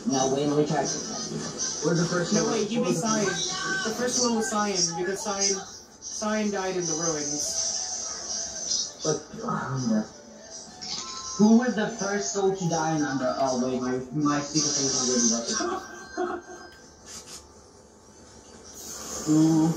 No, wait, let me check. Where's the first one? No, wait, give me Cyan. The first one was Cyan, because Cyan died in the ruins. But, who was the first soul to die in under? Oh, wait, my speaker thing is not good. Who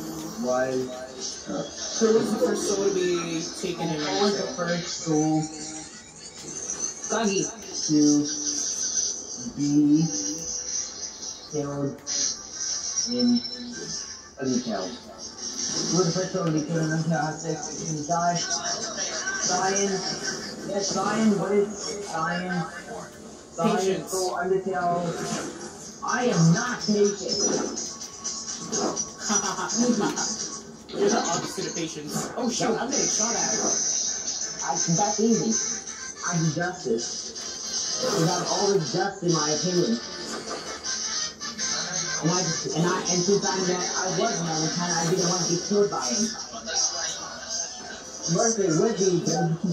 was the first soul to be taken in? Who was the first soul? Gagi. To be killed in Undertale. Who was the first soul to be killed in Undertale? 6 can die. Cyan. Yes, Cyan. What is Cyan? Cyan soul Undertale. I am not patient. You're the opposite of patience. Oh shoot, I'm getting shot at. That's easy. I do justice. Because I have always just in my opinion. And since I was Valentine, I didn't want to be killed by him. Mercy with you,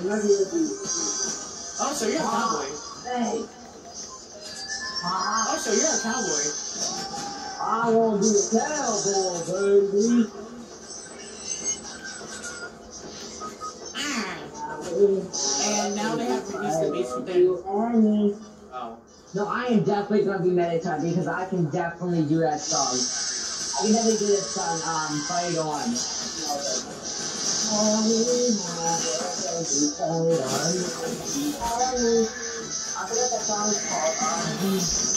Oh, so you're a cowboy. Hey. Oh, so you're a cowboy. I want to be a cowboy, baby. And now they have reduced the base with them. Oh. No, I am definitely going to be Meditate because I can definitely do that song. I can definitely do this song, Fight On. I forgot that song is called,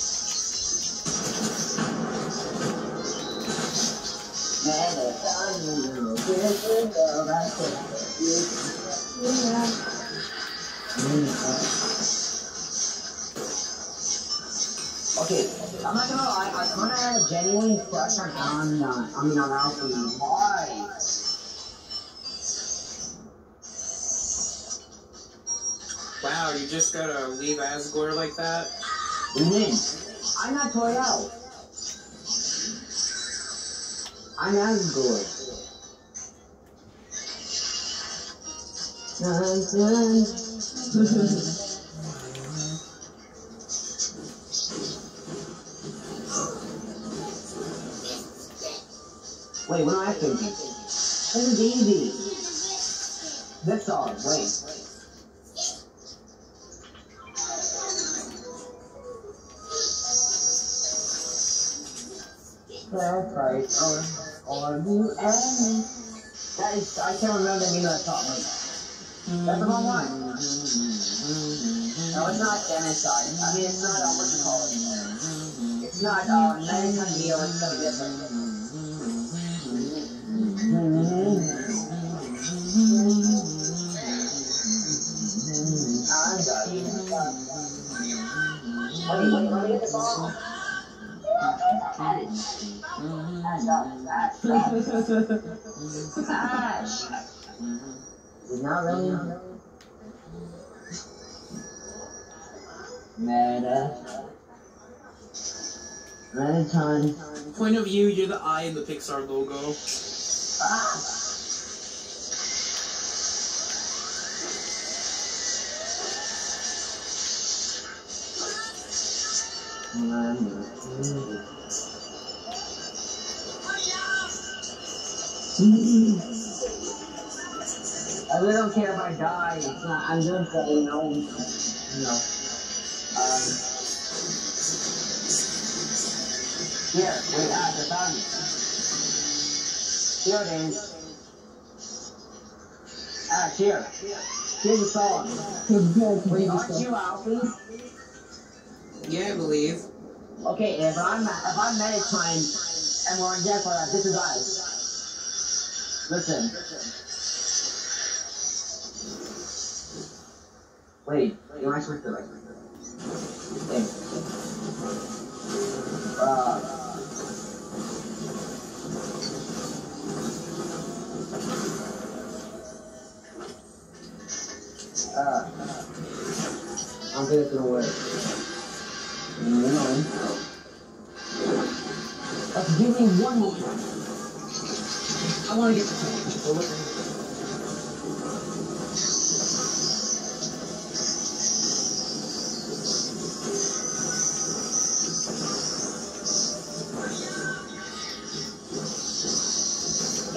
Okay, I'm not gonna lie, I kinda have a genuine crush on Alfie. Why? Wow, you just gotta leave Asgore like that? What do you mean? I'm not Toyao. I'm Asgore. Wait, what am I thinking? This is easy. This song, wait. That's right. Are you and that is, I can't remember the name of that song. That's the wrong one. No, it's not genocide. I mean, it's not, what you call it? It's not, Meditate Neo, it's something different. Let me get the ball. Ash. It's not really. Meditate. Point of view, you're the eye in the Pixar logo. Ah. I really don't care if I die. It's not. I'm just saying no. Here, wait, I found it. Here it is. Here. Here's the song. Wait, aren't you Alfie? Yeah, I believe. Okay, if I'm Meditime and we're in death like that, this is us. Listen. Wait, you might switch to like wait. I don't think it's gonna work. No. Give me one more. I want to get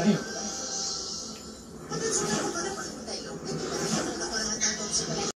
Damn.